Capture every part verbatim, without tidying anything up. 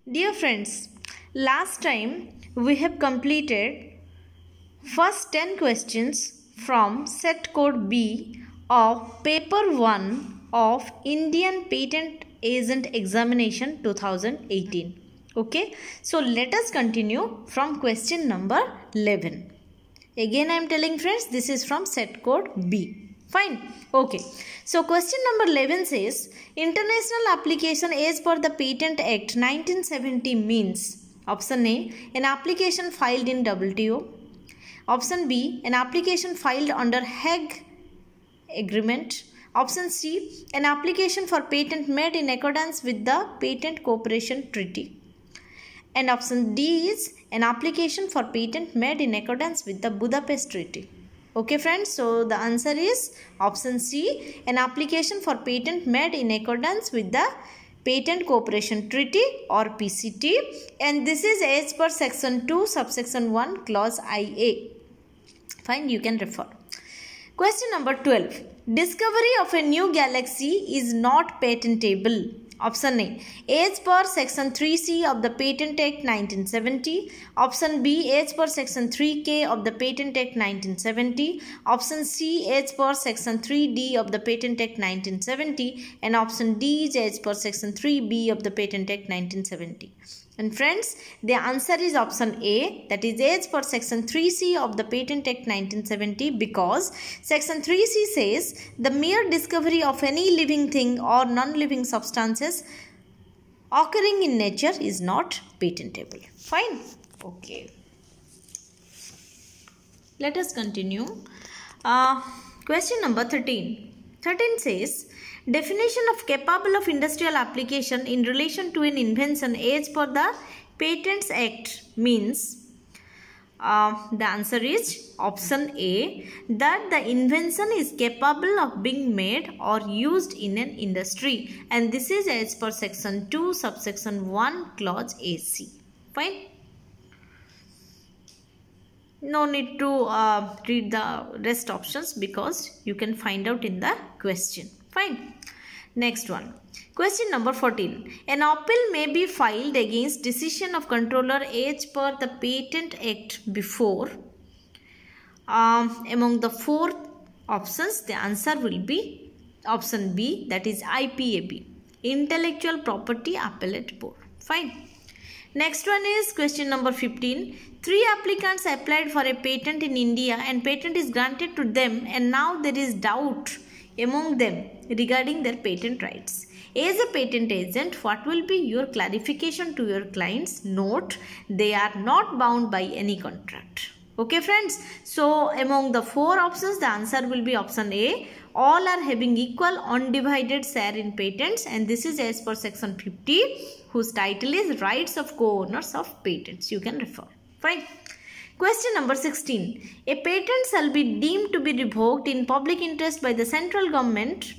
Dear friends, last time we have completed first ten questions from set code B of paper one of Indian Patent Agent Examination two thousand eighteen. Okay, so let us continue from question number eleven. Again I am telling friends, this is from set code B. Fine. Okay. So question number eleven says, international application as per the Patent Act nineteen seventy means option A, an application filed in W T O. Option B, an application filed under Hague Agreement. Option C, an application for patent made in accordance with the Patent Cooperation Treaty. And option D is an application for patent made in accordance with the Budapest Treaty. Okay friends, so the answer is option C, an application for patent made in accordance with the Patent Cooperation Treaty or P C T, and this is as per section two subsection one clause I A. Fine, you can refer. Question number twelve. Discovery of a new galaxy is not patentable. Option A, as per section three C of the Patent Act nineteen seventy. Option B, as per section three K of the Patent Act nineteen seventy. Option C, as per section three D of the Patent Act nineteen seventy. And option D is as per section three B of the Patent Act nineteen seventy. And friends, the answer is option A, that is as per section three C of the Patent Act nineteen seventy, because section three C says the mere discovery of any living thing or non-living substances occurring in nature is not patentable. Fine. Okay. Let us continue. Uh, question number thirteen. thirteen says, definition of capable of industrial application in relation to an invention as per the Patents Act means, uh, the answer is option A, that the invention is capable of being made or used in an industry, and this is as per section two subsection one clause A C. Fine. No need to uh, read the rest options because you can find out in the question. Fine. Next one. Question number fourteen. An appeal may be filed against decision of controller as per the Patent Act before. Um, among the four options, the answer will be option B, that is I P A B, Intellectual Property Appellate Board. Fine. Next one is question number fifteen. Three applicants applied for a patent in India and patent is granted to them, and now there is doubt among them regarding their patent rights. As a patent agent, what will be your clarification to your clients? Note, they are not bound by any contract. Okay friends, so among the four options, the answer will be option A. All are having equal undivided share in patents, and this is as per section fifty, whose title is Rights of Co-Owners of Patents. You can refer. Fine. Question number sixteen. A patent shall be deemed to be revoked in public interest by the central government,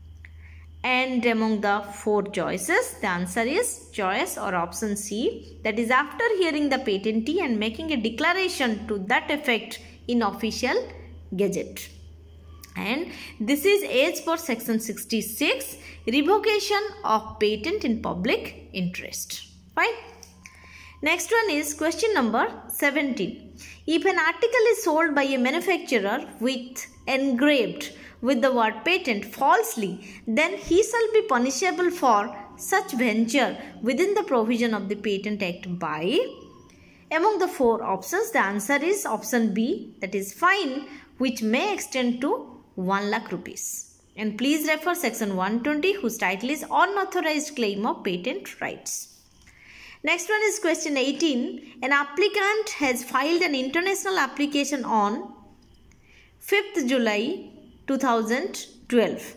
and among the four choices, the answer is choice or option C, that is after hearing the patentee and making a declaration to that effect in official gazette. And this is as per section sixty-six, revocation of patent in public interest. Fine. Next one is question number seventeen. If an article is sold by a manufacturer with engraved with the word patent falsely, then he shall be punishable for such venture within the provision of the Patent Act by. Among the four options, the answer is option B, that is fine, which may extend to one lakh rupees. And please refer section one twenty, whose title is Unauthorized Claim of Patent Rights. Next one is question eighteen. An applicant has filed an international application on fifth July two thousand twelve.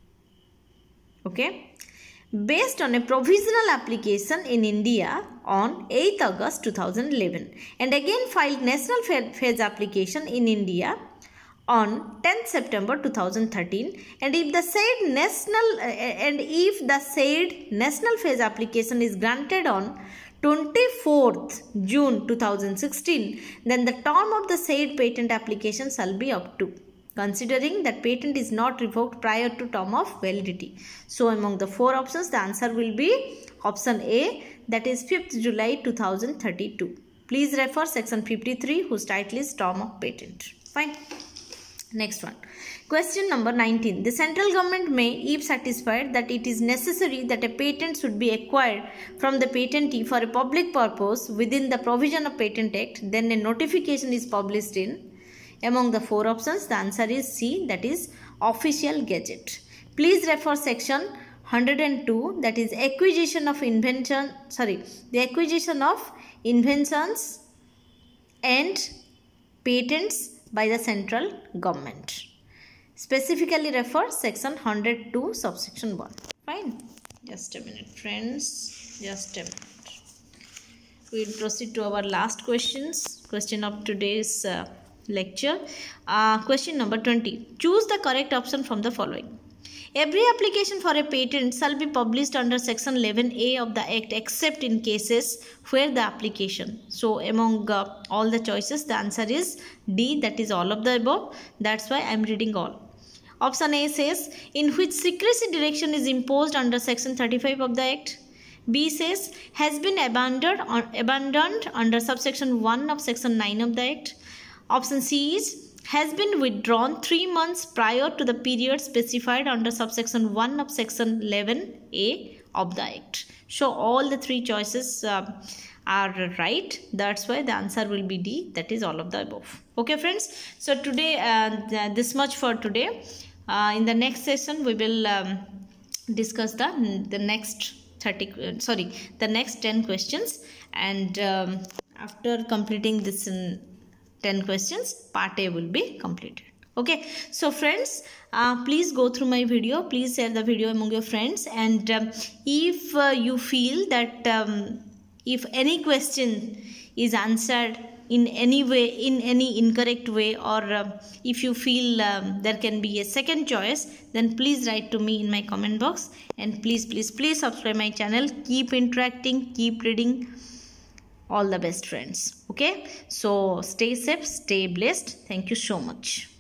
Okay. Based on a provisional application in India on eighth August two thousand eleven, and again filed national phase application in India on tenth September two thousand thirteen, and if the said national uh, and if the said national phase application is granted on twenty-fourth June two thousand sixteen, then the term of the said patent application shall be up to. considering that patent is not revoked prior to term of validity. So among the four options, the answer will be option A, that is fifth July two thousand thirty-two. Please refer section fifty-three, whose title is term of patent. Fine. Next one. Question number nineteen. The central government may, if satisfied that it is necessary that a patent should be acquired from the patentee for a public purpose within the provision of Patent Act, then a notification is published in. Among the four options, the answer is C, that is Official Gazette. Please refer section one hundred two, that is acquisition of invention, sorry, the acquisition of inventions and patents by the central government. Specifically refer section one hundred two, subsection one. Fine. Just a minute, friends. Just a minute. We will proceed to our last questions. Question of today's uh, lecture. Uh, question number twenty. Choose the correct option from the following. Every application for a patent shall be published under section eleven A of the Act except in cases where the application. So among uh, all the choices, the answer is D, that is all of the above. That's why I am reading all. Option A says, in which secrecy direction is imposed under section thirty-five of the Act. B says, has been abandoned, or abandoned under subsection one of section nine of the Act. Option C is, has been withdrawn three months prior to the period specified under subsection one of section eleven A of the Act. So all the three choices uh, are right. That's why the answer will be D, that is all of the above. Okay friends, so today uh, this much for today. Uh, in the next session we will um, discuss the the next thirty uh, sorry the next ten questions, and um, after completing this in ten questions, part A will be completed. Okay, so friends, uh, please go through my video, please share the video among your friends, and um, if uh, you feel that um, if any question is answered in any way, in any incorrect way, or uh, if you feel um, there can be a second choice, then please write to me in my comment box, and please please please subscribe my channel. Keep interacting, keep reading. All the best friends. Okay, so stay safe, stay blessed. Thank you so much.